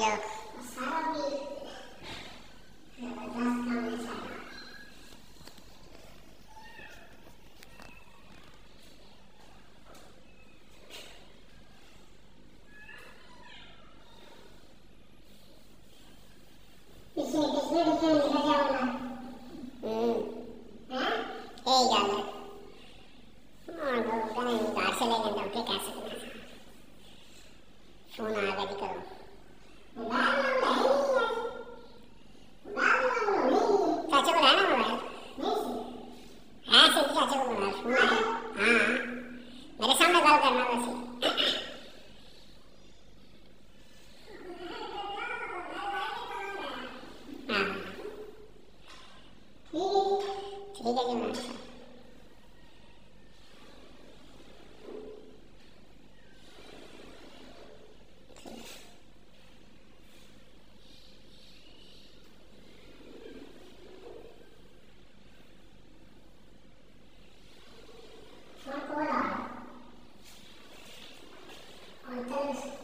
लो। सारा भी जबरदस्त काम है सारा। इसमें निकल जाओ ना। हाँ ए जाओ वो कहीं बाहर चले गए तो क्या कर सकते हैं। फोन आ गया करो चाचा को लाना मोबाइल। हाँ सही चाचा को बुला फोन आया। हाँ मेरे सामने कॉल करना वैसे। हाँ ठीक है जी। फोन कॉल आ रहा है।